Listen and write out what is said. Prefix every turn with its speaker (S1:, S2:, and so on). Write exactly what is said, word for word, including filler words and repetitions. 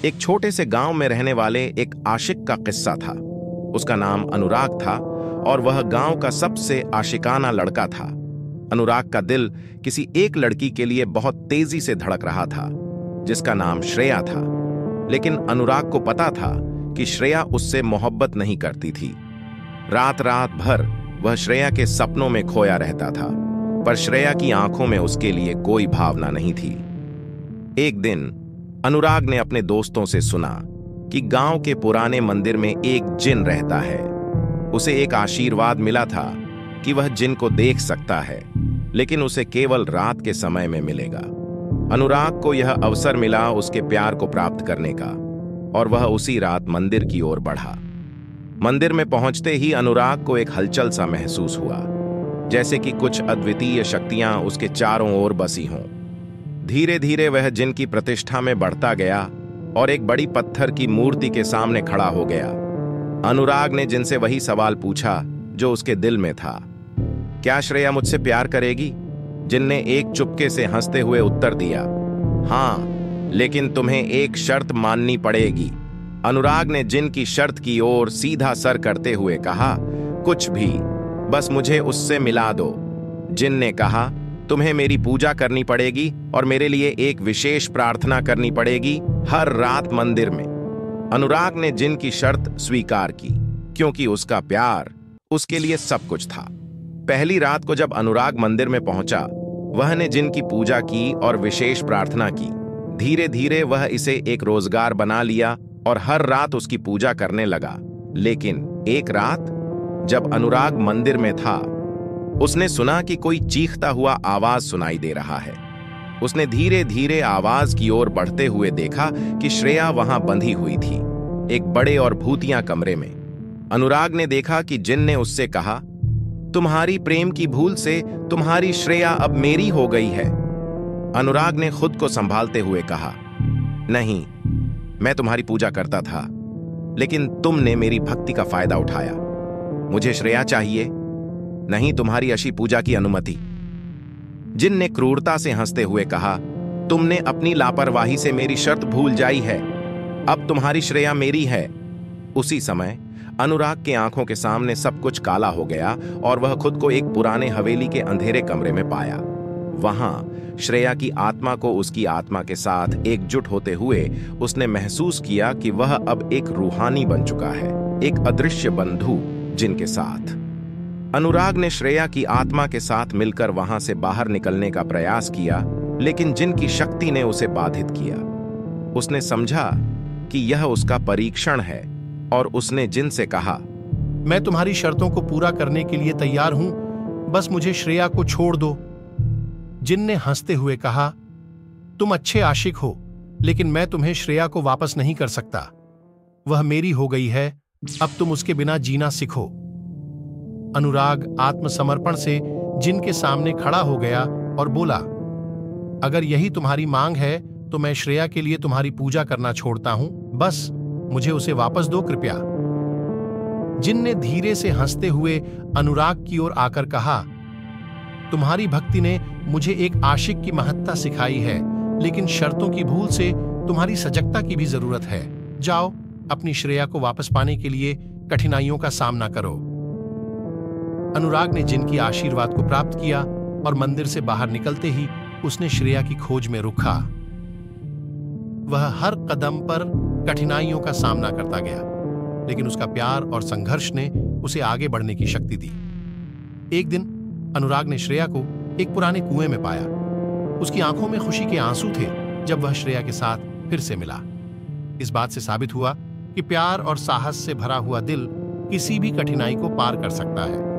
S1: एक छोटे से गांव में रहने वाले एक आशिक का किस्सा था। उसका नाम अनुराग था और वह गांव का सबसे आशिकाना लड़का था। अनुराग का दिल किसी एक लड़की के लिए बहुत तेजी से धड़क रहा था, जिसका नाम श्रेया था। लेकिन अनुराग को पता था कि श्रेया उससे मोहब्बत नहीं करती थी। रात रात भर वह श्रेया के सपनों में खोया रहता था, पर श्रेया की आंखों में उसके लिए कोई भावना नहीं थी। एक दिन अनुराग ने अपने दोस्तों से सुना कि गांव के पुराने मंदिर में एक जिन रहता है। उसे एक आशीर्वाद मिला था कि वह जिन को देख सकता है, लेकिन उसे केवल रात के समय में मिलेगा। अनुराग को यह अवसर मिला उसके प्यार को प्राप्त करने का, और वह उसी रात मंदिर की ओर बढ़ा। मंदिर में पहुंचते ही अनुराग को एक हलचल सा महसूस हुआ, जैसे कि कुछ अद्वितीय शक्तियां उसके चारों ओर बसी हों। धीरे धीरे वह जिन की प्रतिष्ठा में बढ़ता गया और एक बड़ी पत्थर की मूर्ति के सामने खड़ा हो गया। अनुराग ने जिन से वही सवाल पूछा जो उसके दिल में था, क्या श्रेया मुझसे प्यार करेगी? जिन ने एक चुपके से हंसते हुए उत्तर दिया, हाँ, लेकिन तुम्हें एक शर्त माननी पड़ेगी। अनुराग ने जिन की शर्त की ओर सीधा सर करते हुए कहा, कुछ भी, बस मुझे उससे मिला दो। जिन ने कहा, तुम्हें मेरी पूजा करनी पड़ेगी और मेरे लिए एक विशेष प्रार्थना करनी पड़ेगी हर रात मंदिर में। अनुराग ने जिन की शर्त स्वीकार की, क्योंकि उसका प्यार उसके लिए सब कुछ था। पहली रात को जब अनुराग मंदिर में पहुंचा, वह ने जिन की पूजा की और विशेष प्रार्थना की। धीरे धीरे वह इसे एक रोजगार बना लिया और हर रात उसकी पूजा करने लगा। लेकिन एक रात जब अनुराग मंदिर में था, उसने सुना कि कोई चीखता हुआ आवाज सुनाई दे रहा है। उसने धीरे धीरे आवाज की ओर बढ़ते हुए देखा कि श्रेया वहां बंधी हुई थी, एक बड़े और भूतिया कमरे में। अनुराग ने देखा कि जिन ने उससे कहा, तुम्हारी प्रेम की भूल से तुम्हारी श्रेया अब मेरी हो गई है। अनुराग ने खुद को संभालते हुए कहा, नहीं, मैं तुम्हारी पूजा करता था, लेकिन तुमने मेरी भक्ति का फायदा उठाया। मुझे श्रेया चाहिए, नहीं तुम्हारी अशी पूजा की अनुमति। जिन ने क्रूरता से हंसते हुए कहा, तुमने अपनी लापरवाही से मेरी शर्त भूल जाई है, अब तुम्हारी श्रेया मेरी है। उसी समय अनुराग के आंखों के सामने सब कुछ काला हो गया और वह खुद को एक पुराने हवेली के अंधेरे कमरे में पाया। वहां श्रेया की आत्मा को उसकी आत्मा के साथ एकजुट होते हुए उसने महसूस किया कि वह अब एक रूहानी बन चुका है, एक अदृश्य बंधु जिन के साथ। अनुराग ने श्रेया की आत्मा के साथ मिलकर वहां से बाहर निकलने का प्रयास किया, लेकिन जिन की शक्ति ने उसे बाधित किया। उसने समझा कि यह उसका परीक्षण है और उसने जिन से कहा,
S2: मैं तुम्हारी शर्तों को पूरा करने के लिए तैयार हूं, बस मुझे श्रेया को छोड़ दो। जिन ने हंसते हुए कहा, तुम अच्छे आशिक हो, लेकिन मैं तुम्हें श्रेया को वापस नहीं कर सकता। वह मेरी हो गई है, अब तुम उसके बिना जीना सीखो। अनुराग आत्मसमर्पण से जिन के सामने खड़ा हो गया और बोला, अगर यही तुम्हारी मांग है तो मैं श्रेया के लिए तुम्हारी पूजा करना छोड़ता हूं, बस मुझे उसे वापस दो कृपया। जिन ने धीरे से हंसते हुए अनुराग की ओर आकर कहा, तुम्हारी भक्ति ने मुझे एक आशिक की महत्ता सिखाई है, लेकिन शर्तों की भूल से तुम्हारी सजगता की भी जरूरत है। जाओ, अपनी श्रेया को वापस पाने के लिए कठिनाइयों का सामना करो। अनुराग ने जिन की आशीर्वाद को प्राप्त किया और मंदिर से बाहर निकलते ही उसने श्रेया की खोज में रुका। वह हर कदम पर कठिनाइयों का सामना करता गया, लेकिन उसका प्यार और संघर्ष ने उसे आगे बढ़ने की शक्ति दी। एक दिन अनुराग ने श्रेया को एक पुराने कुएं में पाया। उसकी आंखों में खुशी के आंसू थे जब वह श्रेया के साथ फिर से मिला। इस बात से साबित हुआ कि प्यार और साहस से भरा हुआ दिल किसी भी कठिनाई को पार कर सकता है।